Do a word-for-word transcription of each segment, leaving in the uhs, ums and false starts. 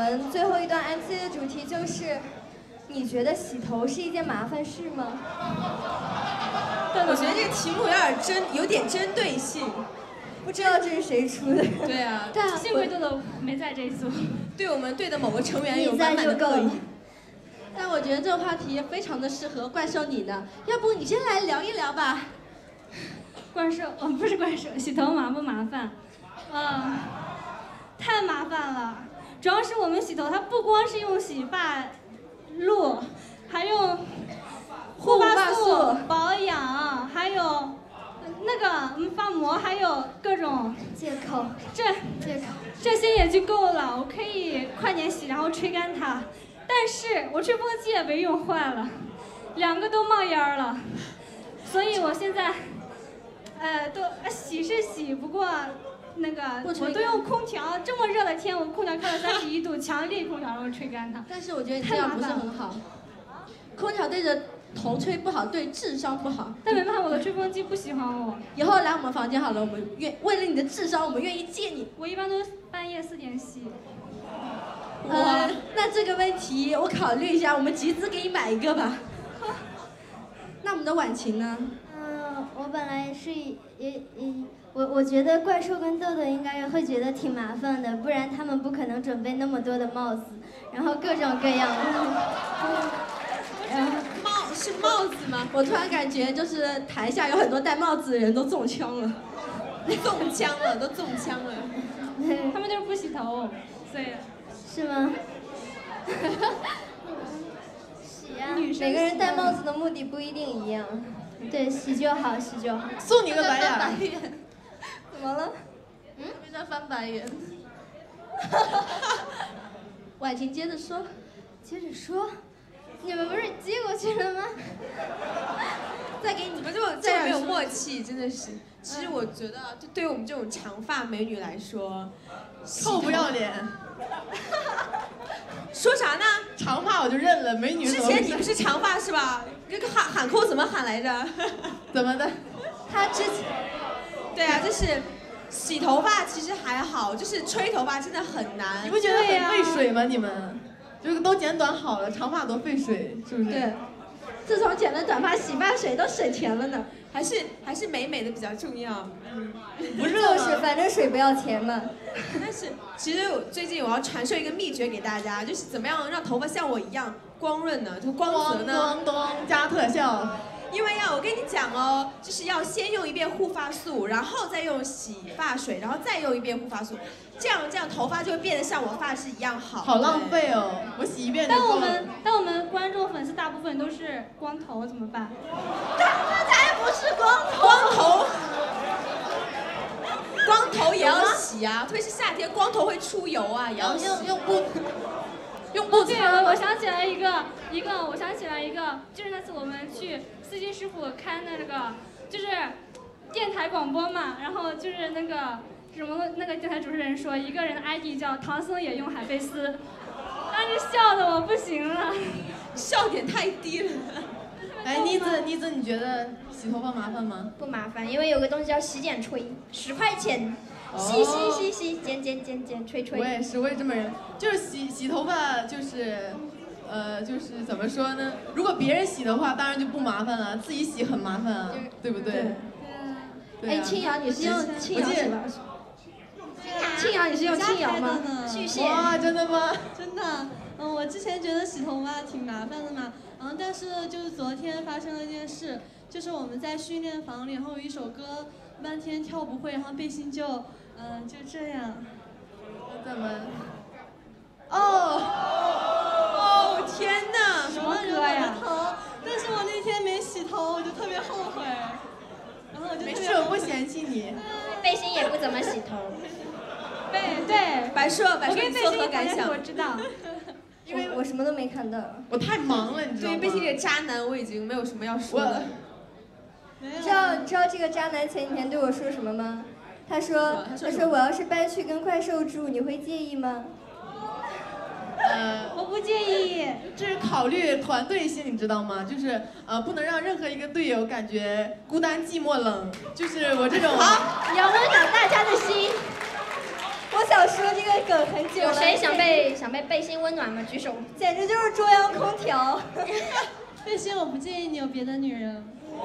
们最后一段 M C 的主题就是，你觉得洗头是一件麻烦事吗？ 我觉得这个题目有点针，有点针对性。 不知道这是谁出的？ 对啊， 对啊，幸亏豆豆没在这一组。 对我们队的某个成员有满满的恶意。 但我觉得这个话题非常的适合怪兽你呢，要不你先来聊一聊吧。 怪兽，哦，不是怪兽，洗头麻不麻烦？嗯，太麻烦了。主要是我们洗头，它不光是用洗发露，还用护发素保养，还有那个嗯发膜，还有各种借口。 这借口这些也就够了，我可以快点洗，然后吹干它。但是我吹风机也被用坏了，两个都冒烟了，所以我现在，呃，都洗是洗，不过那个我都用空调，这么热的天，我空调开了三十一度，强力空调然后吹干它。 但是我觉得你这样不是很好，空调对着头吹不好，对智商不好。 但没办法，我的吹风机不喜欢我。 以后来我们房间好了，我们愿为了你的智商，我们愿意借你。 我一般都半夜四点洗。 呃，那这个问题我考虑一下，我们集资给你买一个吧。那我们的婉晴呢？ 嗯，我本来是也也，我我觉得怪兽跟豆豆应该会觉得挺麻烦的，不然他们不可能准备那么多的帽子，然后各种各样的。 然后帽是帽子吗？ 我突然感觉就是台下有很多戴帽子的人都中枪了， 中枪了，都中枪了。 他们就是不洗头，所以。 是吗？洗啊！每个人戴帽子的目的不一定一样。对，洗就好，洗就好。 送你个白眼。 怎么了？ 嗯？别在翻白眼。婉晴接着说， 接着说，你们不是接过去了吗？ 再给你们这么这么没有默契，真的是。其实我觉得，就对于我们这种长发美女来说， 臭不要脸。 说啥呢？ 长发我就认了，美女。 之前你不是长发是吧？这个喊喊扣怎么喊来着？ 怎么的？ 他之前，对啊，就是洗头发其实还好，就是吹头发真的很难。 你不觉得很费水吗？你们，就是都剪短好了，长发多费水，是不是？ 对。自从剪了短发，洗发水都省钱了呢。 还是还是美美的比较重要。嗯， 不是，就是反正水不要钱嘛。 但是其实我最近我要传授一个秘诀给大家，就是怎么样让头发像我一样光润呢？就光泽呢？ 咚咚加特效。 因为呀，我跟你讲哦，就是要先用一遍护发素，然后再用洗发水，然后再用一遍护发素，这样这样头发就会变得像我发质一样好。 好浪费哦，我洗一遍就够了。但我们但我们观众粉丝大部分都是光头，怎么办？ 那才不是光头。 光头。光头也要洗啊，特别是夏天，光头会出油啊，也要洗。 用用布。用布对，我我想起来一个一个，我想起来一个，就是那次我们去司机师傅开那个，就是电台广播嘛，然后就是那个什么那个电台主持人说，一个人的 I D 叫唐僧也用海飞丝，当时笑的我不行了， 笑点太低了。 哎，妮子，妮子，你觉得洗头发麻烦吗？ 不麻烦，因为有个东西叫洗剪吹，十块钱。洗洗洗洗，剪剪剪剪，吹吹。 我也是，我也这么人，就是洗洗头发，就是，呃，就是怎么说呢？如果别人洗的话，当然就不麻烦了，自己洗很麻烦啊，对不对？ 对。 对。 哎，青瑶，你是用青瑶洗发水？青瑶，你是用青瑶吗？ 巨蟹。 哇，真的吗？ 真的，嗯，我之前觉得洗头发挺麻烦的嘛，嗯，但是就是昨天发生了一件事，就是我们在训练房里，然后有一首歌半天跳不会，然后背心就。嗯，就这样。 怎么？ 哦哦天哪！ 什么歌呀？但是我那天没洗头，我就特别后悔。然后我就没事，我不嫌弃你。 背心也不怎么洗头。 对对， 白硕，白硕，你作何感想？ 我知道。 因为我什么都没看到。 我太忙了，你知道吗？ 对于背心这个渣男，我已经没有什么要说的。 你知道你知道这个渣男前几天对我说什么吗？他说：“他说我要是搬去跟怪兽住，你会介意吗？” 呃， 我不介意， 这是考虑团队性，你知道吗？就是呃，不能让任何一个队友感觉孤单、寂寞、冷。就是我这种， 好，你要温暖大家的心。 我想说这个梗很久了。 有谁想被想被背心温暖吗？举手。 简直就是中央空调。 背心，我不介意你有别的女人。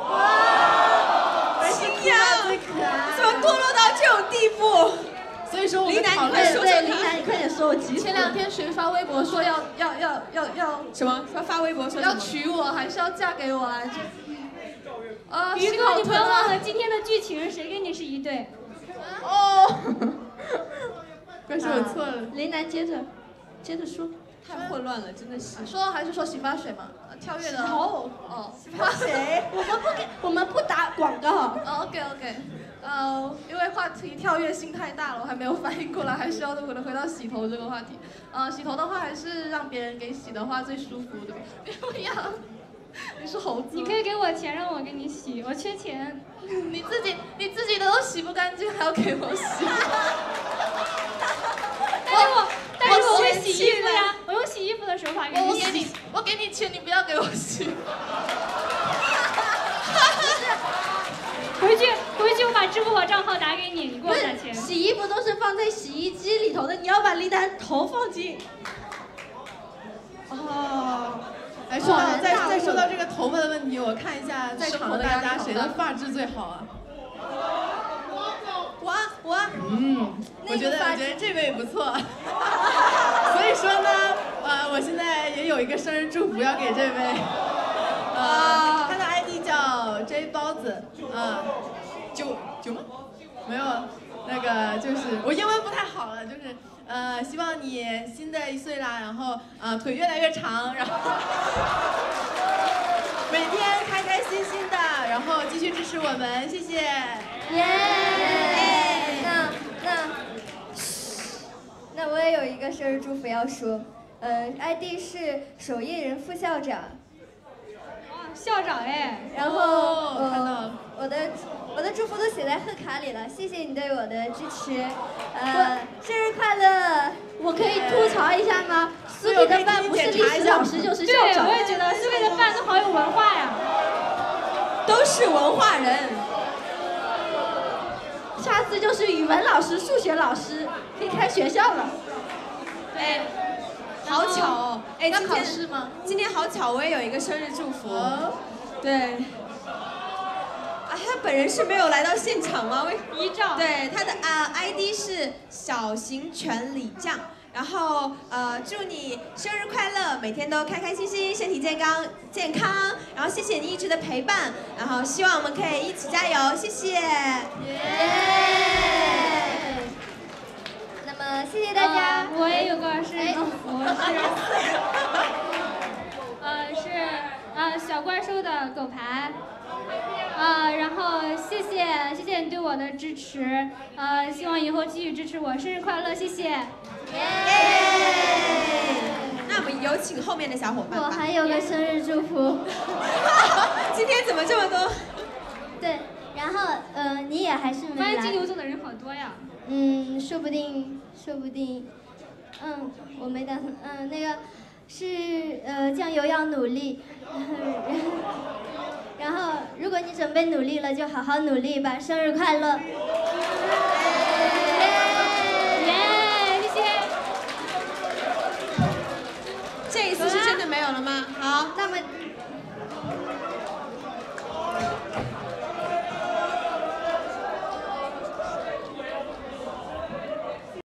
哇！新娘， 最可爱， 怎么堕落到这种地步？ 所以说我林楠，你快说对，林楠，你快点说，我急死了。 前两天谁发微博说要要要要要什么？要发微博说要娶我，还是要嫁给我来着？啊， 于哥，你不要忘了今天的剧情，谁跟你是一对？ 哦，怪是我错了。 林楠接着接着说。 太混乱了，真的是。 说还是说洗发水嘛？跳跃的。 哦哦， 洗发水，我们不给，我们不打广告。 哦 ，OK OK， 呃，因为话题跳跃性太大了，我还没有反应过来，还是要回回到洗头这个话题。呃，洗头的话还是让别人给洗的话最舒服，对吧？不一样。你是猴子。 你可以给我钱让我给你洗，我缺钱。 你自己你自己的都洗不干净，还要给我洗。 但是我但是我会洗衣服呀，我用洗衣服的手法给你洗。 我给你我给你钱，你不要给我洗。 回去回去我把支付宝账号打给你，你给我打钱。 洗衣服都是放在洗衣机里头的，你要把林楠头放进。 哦。哎，说到再再说到这个头发的问题，我看一下在场的大家谁的发质最好啊？ 我我嗯，我觉得我觉得这位不错。所以说呢，呃，我现在也有一个生日祝福要给这位，呃，他的 I D 叫 J 包子，啊，九九吗？没有，那个就是我英文不太好了，就是。呃，希望你新的一岁啦，然后呃腿越来越长，然后每天开开心心的，然后继续支持我们，谢谢。 耶！那那，那我也有一个生日祝福要说，呃 ，I D 是守夜人副校长。 哇，校长哎！ 然后哦，看到了。 我的我的祝福都写在贺卡里了，谢谢你对我的支持，呃，生日快乐！ 我可以吐槽一下吗？苏北的饭不是历史老师就是校长。 对，我也觉得苏北的饭都好有文化呀， 都是文化人。 下次就是语文老师、数学老师，可以开学校了。 对。好巧哦！哎， 要今天考试吗？ 今天好巧，我也有一个生日祝福。对。啊，他本人是没有来到现场吗？为遗照。 对，他的啊、呃、I D 是小型犬李酱，然后呃祝你生日快乐，每天都开开心心，身体健康健康，然后谢谢你一直的陪伴，然后希望我们可以一起加油，谢谢。耶。 那么谢谢大家。 呃、我也有个生日祝福是，呃是呃小怪兽的狗牌。呃，然后谢谢谢谢你对我的支持，呃，希望以后继续支持我，生日快乐，谢谢。耶！ 那我们有请后面的小伙伴吧。 我还有个生日祝福。 今天怎么这么多？ 对，然后呃，你也还是没来。 发现金牛座的人好多呀。 嗯，说不定，说不定，嗯，我没打算，嗯，那个是呃酱油要努力。然后，如果你准备努力了，就好好努力吧。生日快乐！